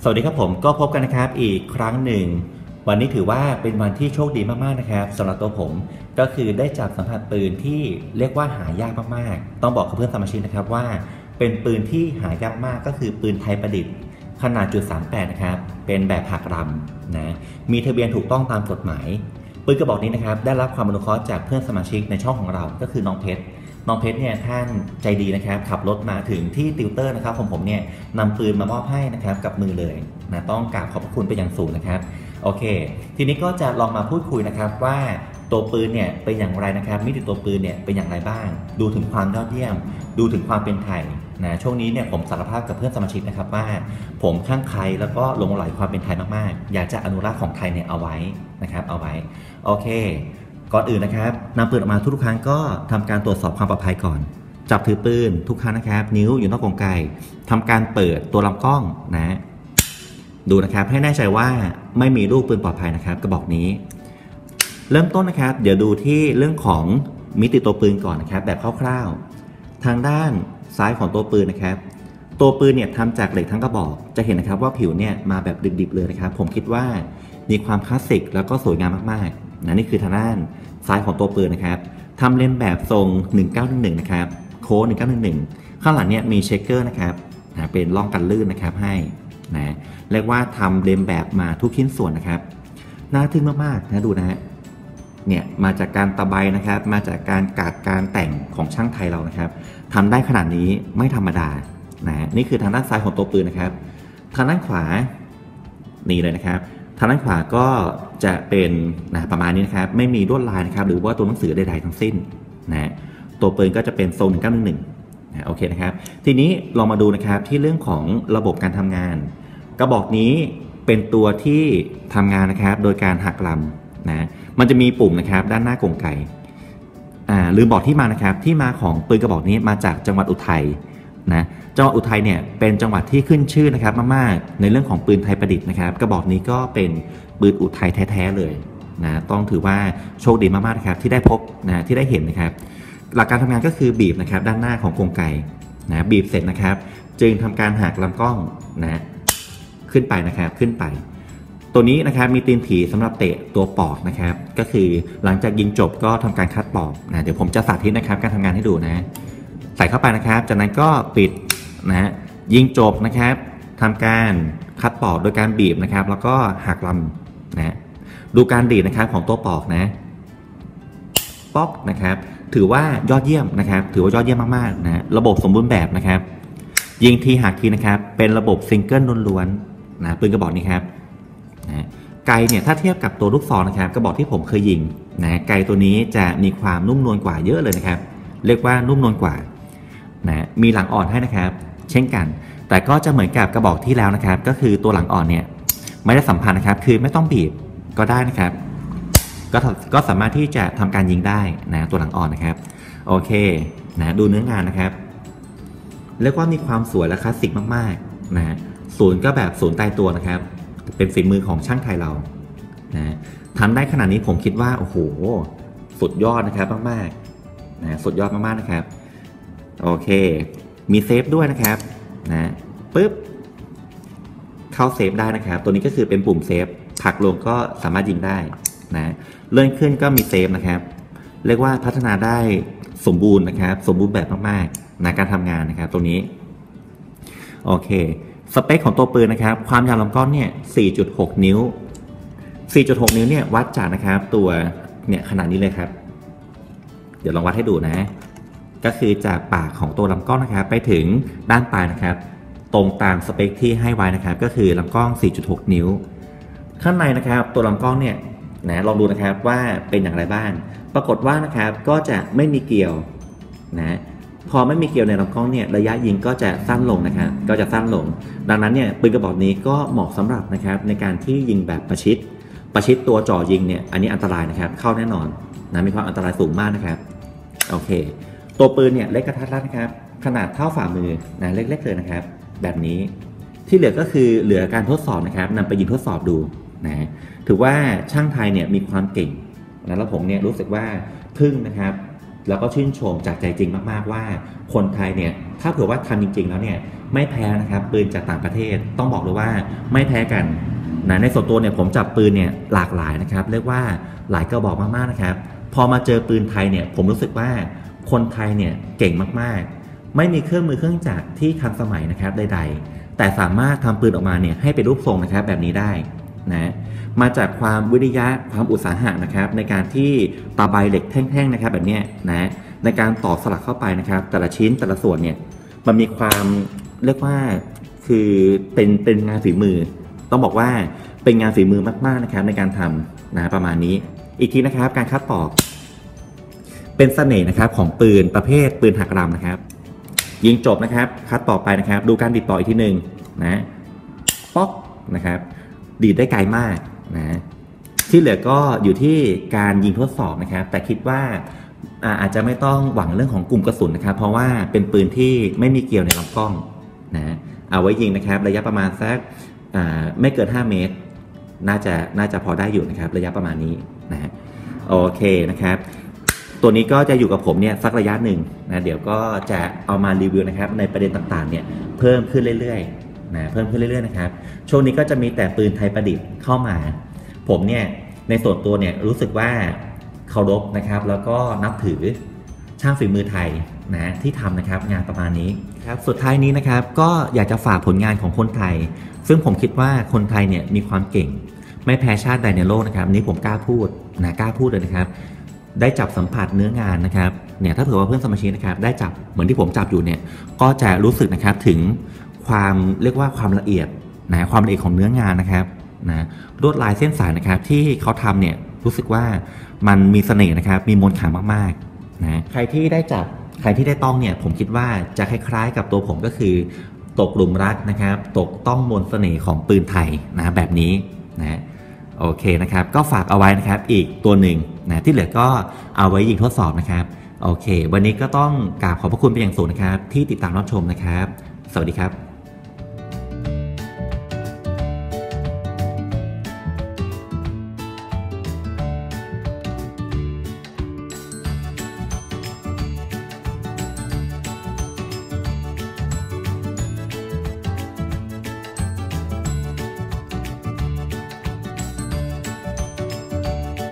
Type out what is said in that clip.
วัสดีครับผมก็พบกันนะครับอีกครั้งหนึ่งวันนี้ถือว่าเป็นวันที่โชคดีมากๆนะครับสำหรับตัวผมก็คือได้จับสัมผัสปืนที่เรียกว่าหายากมากๆต้องบอกกับเพื่อนสมาชิกนะครับว่าเป็นปืนที่หายากมากก็คือปืนไทยประดิษฐ์ขนาด.38นะครับเป็นแบบหักลำนะมีทะเบียนถูกต้องตามกฎหมายปืนกระบอกนี้นะครับได้รับความอนุเคราะห์จากเพื่อนสมาชิกในช่องของเราก็คือน้องเพชรเนี่ยท่านใจดีนะครับขับรถมาถึงที่ติวเตอร์นะครับผมเนี่ยนำปืนมามอบให้นะครับกับมือเลยนะต้องกราบขอบพระคุณไปอย่างสูงนะครับโอเคทีนี้ก็จะลองมาพูดคุยนะครับว่าตัวปืนเนี่ยเป็นอย่างไรนะครับมิติตัวปืนเนี่ยเป็นอย่างไรบ้างดูถึงความยอดเยี่ยมดูถึงความเป็นไทยนะช่วงนี้เนี่ยผมสารภาพกับเพื่อนสมาชิกนะครับว่าผมข้างใครแล้วก็หลงใหลความเป็นไทยมากๆอยากจะอนุรักษ์ของไทยเนี่ยเอาไว้นะครับเอาไว้โอเคก่อนอื่นนะครับนำปืนออกมาทุกครั้งก็ทำการตรวจสอบความปลอดภัยก่อนจับถือปืนทุกครั้งนะครับนิ้วอยู่นอกกรงไกทำการเปิดตัวลำกล้องนะดูนะครับให้แน่ใจว่าไม่มีลูกปืนปลอดภัยนะครับกระบอกนี้เริ่มต้นนะครับเดี๋ยวดูที่เรื่องของมิติตัวปืนก่อนนะครับแบบคร่าวๆทางด้านซ้ายของตัวปืนนะครับตัวปืนเนี่ยทำจากเหล็กทั้งกระบอกจะเห็นนะครับว่าผิวเนี่ยมาแบบดิบๆเลยนะครับผมคิดว่ามีความคลาสสิกแล้วก็สวยงามมากๆนะนี่คือทางด้านซ้ายของตัวปืนนะครับทำเล่มแบบทรง1911นะครับโค้ด1911ข้างหลังเนี่ยมีเชคเกอร์นะครับเป็นร่องกันลื่นนะครับให้นะเรียกว่าทำเล่มแบบมาทุกชิ้นส่วนนะครับน่าทึ่งมากๆนะดูนะฮะเนี่ยมาจากการตะไบนะครับมาจากการแต่งของช่างไทยเรานะครับทำได้ขนาดนี้ไม่ธรรมดานะนี่คือทางด้านซ้ายของตัวปืนนะครับทางด้านขวานี่เลยนะครับทางด้านขวาก็จะเป็นประมาณนี้นะครับไม่มีลวดลายนะครับหรือว่าตัวหนังสือใดๆทั้งสิ้นนะตัวปืนก็จะเป็นทรง1911นะโอเคนะครับทีนี้ลองมาดูนะครับที่เรื่องของระบบการทำงานกระบอกนี้เป็นตัวที่ทำงานนะครับโดยการหักลำนะมันจะมีปุ่มนะครับด้านหน้ากรงไกลืมบอกที่มานะครับที่มาของปืนกระบอกนี้มาจากจังหวัดอุทัยนะจังหวัดอุทัยเนี่ยเป็นจังหวัดที่ขึ้นชื่อนะครับมากๆในเรื่องของปืนไทยประดิษฐ์นะครับกระบอกนี้ก็เป็นปืนอุทัยแท้ๆเลยนะต้องถือว่าโชคดีมากๆนะครับที่ได้พบนะที่ได้เห็นนะครับหลักการทำงานก็คือบีบนะครับด้านหน้าของกรงไกนะบีบเสร็จนะครับจึงทำการหักลำกล้องนะขึ้นไปนะครับขึ้นไปตัวนี้นะครับมีตีนผีสำหรับเตะตัวปอกนะครับก็คือหลังจากยิงจบก็ทำการคัดปอกนะเดี๋ยวผมจะสาธิตนะครับการทำงานให้ดูนะใส่เข้าไปนะครับจากนั้นก็ปิดนะยิงจบนะครับทำการคัดปอกโดยการบีบนะครับแล้วก็หักลำนะดูการดีดนะครับของตัวปอกนะป๊อกนะครับถือว่ายอดเยี่ยมนะครับถือว่ายอดเยี่ยมมากๆนะระบบสมบูรณ์แบบนะครับยิงทีหักทีนะครับเป็นระบบซิงเกิลล้วนๆนะปืนกระบอกนี้ครับนะไกเนี่ยถ้าเทียบกับตัวลูกศรนะครับกระบอกที่ผมเคยยิงนะไกตัวนี้จะมีความนุ่มนวลกว่าเยอะเลยนะครับเรียกว่านุ่มนวลกว่านะมีหลังอ่อนให้นะครับเช่นกันแต่ก็จะเหมือนกับกระบอกที่แล้วนะครับก็คือตัวหลังอ่อนเนี่ยไม่ได้สัมพันธ์นะครับคือไม่ต้องบีบก็ได้นะครับก็สามารถที่จะทำการยิงได้นะตัวหลังอ่อนนะครับโอเคนะดูเนื้องานนะครับเรียกว่ามีความสวยและคลาสสิกมากๆนะศูนย์ก็แบบศูนย์ตายตัวนะครับเป็นฝีมือของช่างไทยเรานะทำได้ขนาดนี้ผมคิดว่าโอ้โหสุดยอดนะครับมากๆนะสุดยอดมากๆนะครับโอเคมีเซฟด้วยนะครับนะปึ๊บเข้าเซฟได้นะครับตัวนี้ก็คือเป็นปุ่มเซฟผลักลงก็สามารถยิงได้นะเลื่อนขึ้นก็มีเซฟนะครับเรียกว่าพัฒนาได้สมบูรณ์นะครับสมบูรณ์แบบมากๆในการทำงานนะครับตรงนี้โอเคสเปคของตัวปืนนะครับความยาวลำกล้องเนี่ย 4.6 นิ้ว 4.6 นิ้วเนี่ยวัดจากนะครับตัวเนี่ยขนาดนี้เลยครับเดี๋ยวลองวัดให้ดูนะก็คือจากปากของตัวลำกล้องนะครับไปถึงด้านปลายนะครับตรงตามสเปคที่ให้ไว้นะครับก็คือลำกล้อง 4.6 นิ้วข้างในนะครับตัวลำกล้องเนี่ยนะลองดูนะครับว่าเป็นอย่างไรบ้างปรากฏว่านะครับก็จะไม่มีเกลียวนะพอไม่มีเกลียวในลำกล้องเนี่ยระยะยิงก็จะสั้นลงนะครับก็จะสั้นลงดังนั้นเนี่ยปืนกระบอกนี้ก็เหมาะสำหรับนะครับในการที่ยิงแบบประชิดตัวจ่อยิงเนี่ยอันนี้อันตรายนะครับเข้าแน่นอนนะมีความอันตรายสูงมากนะครับโอเคตัวปืนเนี่ยเล็กกระทัดรัดนะครับขนาดเท่าฝ่ามือนะเล็กๆเลยนะครับแบบนี้ที่เหลือก็คือเหลือการทดสอบนะครับนำไปยิงทดสอบดูนะถือว่าช่างไทยเนี่ยมีความเก่งนะแล้วผมเนี่ยรู้สึกว่าทึ่งนะครับแล้วก็ชื่นชมจากใจจริงมากๆว่าคนไทยเนี่ยถ้าเผื่อว่าทำจริงๆแล้วเนี่ยไม่แพ้นะครับปืนจากต่างประเทศต้องบอกเลยว่าไม่แพ้กันนะในส่วนตัวเนี่ยผมจับปืนเนี่ยหลากหลายนะครับเรียกว่าหลายกระบอกมากๆนะครับพอมาเจอปืนไทยเนี่ยผมรู้สึกว่าคนไทยเนี่ยเก่งมากๆไม่มีเครื่องมือเครื่องจักรที่ทันสมัยนะครับใดๆแต่สามารถทำปืนออกมาเนี่ยให้เป็นรูปทรงนะครับแบบนี้ได้นะมาจากความวิริยะความอุตสาหะนะครับในการที่ตะไบเหล็กแท่งๆนะครับแบบนี้นะในการต่อสลักเข้าไปนะครับแต่ละชิ้นแต่ละส่วนเนี่ยมันมีความเรียกว่าคือเป็นงานฝีมือต้องบอกว่าเป็นงานฝีมือมากๆนะครับในการทำนะประมาณนี้อีกทีนะครับการคัดปอกเป็นเสน่ห์นะครับของปืนประเภทปืนหักลำนะครับยิงจบนะครับคัดปอกไปนะครับดูการดีดปอกอีกทีหนึ่งนะป๊อกนะครับดีดได้ไกลมากนะที่เหลือก็อยู่ที่การยิงทดสอบนะครับแต่คิดว่าอาจจะไม่ต้องหวังเรื่องของกลุ่มกระสุนนะครับเพราะว่าเป็นปืนที่ไม่มีเกลียวในลำกล้องนะเอาไว้ยิงนะครับระยะประมาณสักไม่เกิน5 เมตรน่าจะพอได้อยู่นะครับระยะประมาณนี้นะโอเคนะครับตัวนี้ก็จะอยู่กับผมเนี่ยสักระยะหนึ่งนะเดี๋ยวก็จะเอามารีวิวนะครับในประเด็นต่างๆเนี่ยเพิ่มขึ้นเรื่อยๆนะเพิ่มขึ้นเรื่อยๆนะครับช่วงนี้ก็จะมีแต่ปืนไทยประดิษฐ์เข้ามาผมเนี่ยในส่วนตัวเนี่ยรู้สึกว่าเคารพนะครับแล้วก็นับถือช่างฝีมือไทยนะที่ทำนะครับงานประมาณนี้ครับสุดท้ายนี้นะครับก็อยากจะฝากผลงานของคนไทยซึ่งผมคิดว่าคนไทยเนี่ยมีความเก่งไม่แพ้ชาติใดในโลกนะครับนี้ผมกล้าพูดเลยนะครับได้จับสัมผัสเนื้องานนะครับเนี่ยถ้าเผื่อว่าเพื่อนสมาชิกนะครับได้จับเหมือนที่ผมจับอยู่เนี่ยก็จะรู้สึกนะครับถึงความเรียกว่าความละเอียดนะความละเอียดของเนื้องานนะครับนะลวดลายเส้นสายนะครับที่เขาทำเนี่ยรู้สึกว่ามันมีเสน่ห์นะครับมีมนต์ขลังมากๆนะใครที่ได้จับใครที่ได้ต้องเนี่ยผมคิดว่าจะคล้ายๆกับตัวผมก็คือตกหลุมรักนะครับตกต้องมนต์เสน่ห์ของปืนไทยนะแบบนี้นะโอเคนะครับก็ฝากเอาไว้นะครับอีกตัวหนึ่งนะที่เหลือก็เอาไว้ยิงทดสอบนะครับโอเควันนี้ก็ต้องกราบขอบพระคุณเป็นอย่างสูงนะครับที่ติดตามรับชมนะครับสวัสดีครับ